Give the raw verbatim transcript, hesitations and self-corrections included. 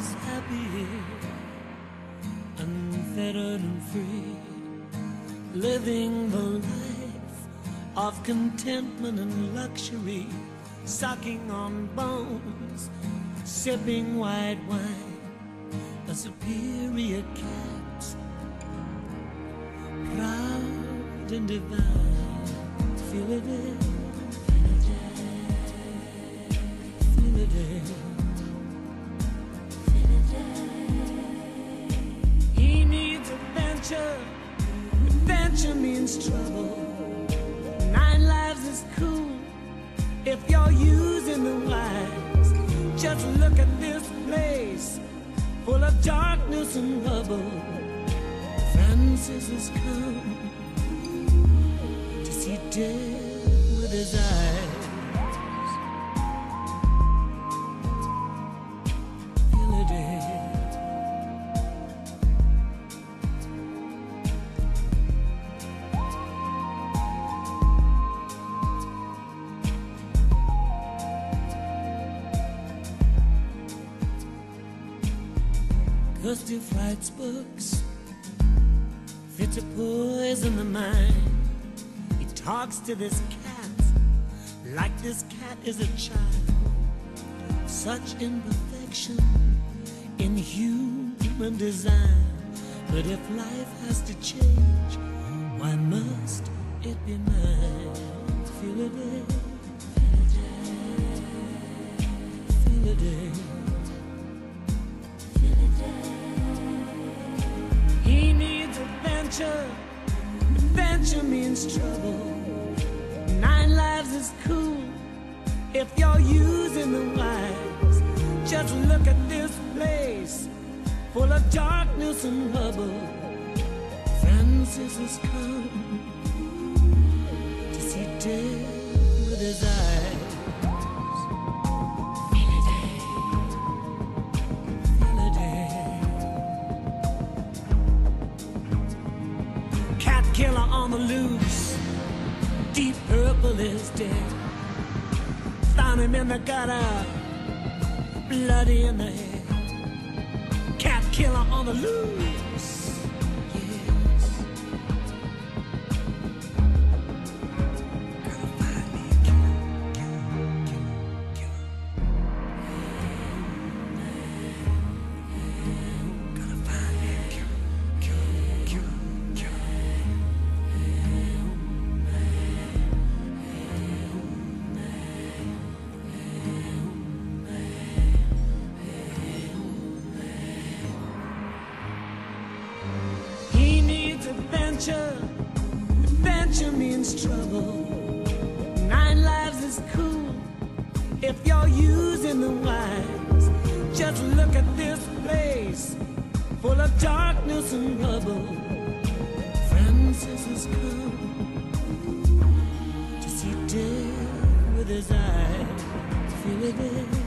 is happy here, unfettered and free, living the life of contentment and luxury, sucking on bones, sipping white wine, a superior cat, proud and divine. Felidae, Felidae, he needs adventure. Adventure means trouble. Nine lives is cool if you're using the wise. Just look at this place, full of darkness and rubble. Francis has come to see death with his eyes. Felidae, 'cause he writes books, fit to poison the mind. He talks to this cat like this cat is a child. Such imperfection in human design. But if life has to change, why must it be mine? Felidae, Felidae, he needs adventure. Adventure means trouble. Nine lives is cool if you're using the wise. Just look at this place, full of darkness and rubble. Francis has come to see death with his eyes. Killer on the loose, Deep Purple is dead. Found him in the gutter, bloody in the head. Cat killer on the loose, yes. Gotta find me a killer, killer, killer, killer. Gotta find me a killer, killer, killer. Adventure, adventure means trouble. Nine lives is cool if you're using the wise. Just look at this place, full of darkness and rubble. Francis has come to see death with his eyes. Felidae.